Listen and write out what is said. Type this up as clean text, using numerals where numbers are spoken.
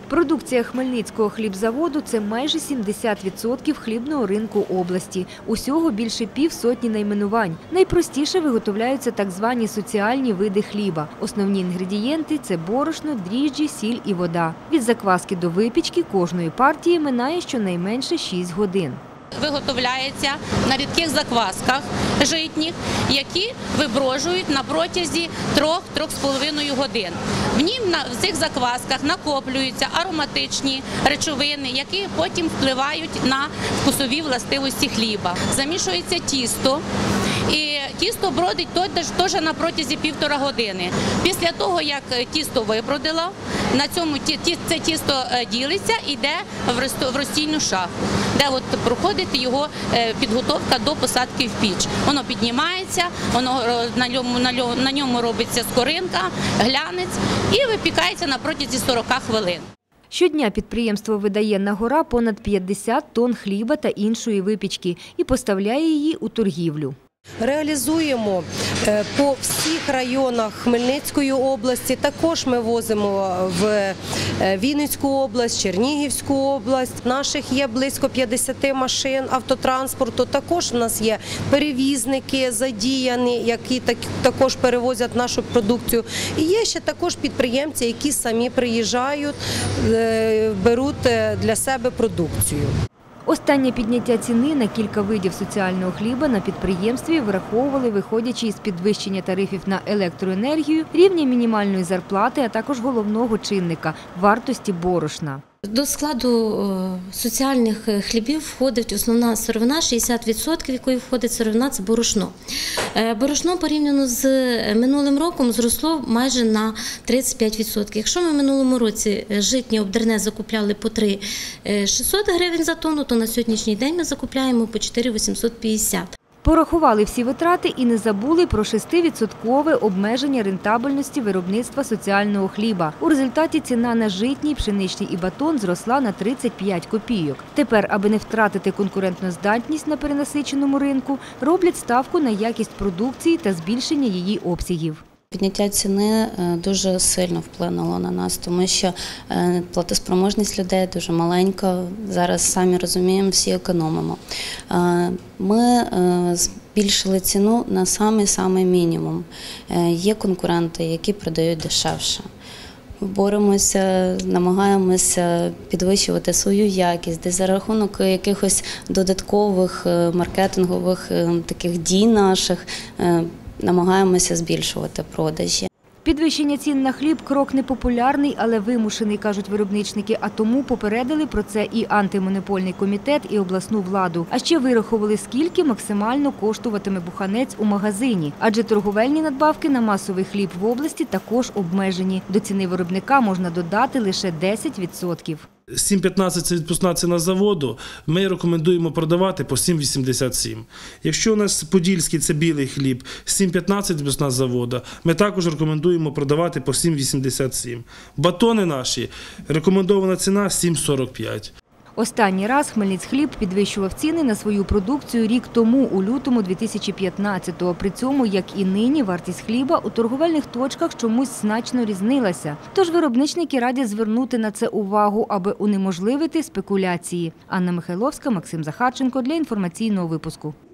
Продукція Хмельницького хлібзаводу – це майже 70% хлібного ринку області. Усього більше півсотні найменувань. Найпростіше виготовляються так звані соціальні види хліба. Основні інгредієнти – це борошно, дріжджі, сіль і вода. Від закваски до випічки кожної партії минає щонайменше 6 годин. Виготовляється на рідких заквасках житніх, які виброжують на протязі 3–3,5 годин. В цих заквасках накоплюються ароматичні речовини, які потім впливають на вкусові властивості хліба. Замішується тісто. І тісто бродить теж на протязі 1,5 години. Після того, як тісто вибродило, це тісто ділиться і йде в розстійну шафу, де проходить його підготовка до посадки в піч. Воно піднімається, на ньому робиться скоринка, глянець і випікається на протязі 40 хвилин. Щодня підприємство видає на гора понад 50 тонн хліба та іншої випічки і поставляє її у торгівлю. Реалізуємо по всіх районах Хмельницької області, також ми возимо в Вінницьку область, Чернігівську область. Наших є близько 50 машин автотранспорту, також у нас є перевізники задіяні, які також перевозять нашу продукцію. І є ще також підприємці, які самі приїжджають, беруть для себе продукцію. Останнє підняття ціни на кілька видів соціального хліба на підприємстві враховували, виходячи із підвищення тарифів на електроенергію, рівня мінімальної зарплати, а також головного чинника – вартості борошна. До складу соціальних хлібів входить основна сировина, 60% якої входить сировина – це борошно. Борошно порівняно з минулим роком зросло майже на 35%. Якщо ми в минулому році житнє обдерне закупляли по 3,600 гривень за тонну, то на сьогоднішній день ми закупляємо по 4,850. Порахували всі витрати і не забули про 6% обмеження рентабельності виробництва соціального хліба. У результаті ціна на житній, пшеничний і батон зросла на 35 копійок. Тепер, аби не втратити конкурентоздатність на перенасиченому ринку, роблять ставку на якість продукції та збільшення її обсягів. Підняття ціни дуже сильно вплинуло на нас, тому що платоспроможність людей дуже маленька. Зараз, самі розуміємо, всі економимо. Ми збільшили ціну на самий мінімум. Є конкуренти, які продають дешевше. Боремося, намагаємося підвищувати свою якість, десь за рахунок якихось додаткових маркетингових таких дій наших, намагаємося збільшувати продажі. Підвищення цін на хліб – крок непопулярний, але вимушений, кажуть виробничники, а тому попередили про це і антимонопольний комітет, і обласну владу. А ще вирахували, скільки максимально коштуватиме буханець у магазині. Адже торговельні надбавки на масовий хліб в області також обмежені. До ціни виробника можна додати лише 10%. 7,15 – це відпускна ціна заводу, ми рекомендуємо продавати по 7,87. Якщо у нас подільський – це білий хліб, 7,15 відпускна заводу, ми також рекомендуємо продавати по 7,87. Батони наші, рекомендована ціна – 7,45. Останній раз Хмельницьхліб підвищував ціни на свою продукцію рік тому, у лютому 2015-го. При цьому, як і нині, вартість хліба у торговельних точках чомусь значно різнилася. Тож виробничники радять звернути на це увагу, аби унеможливити спекуляції. Анна Михайловська, Максим Захарченко для інформаційного випуску.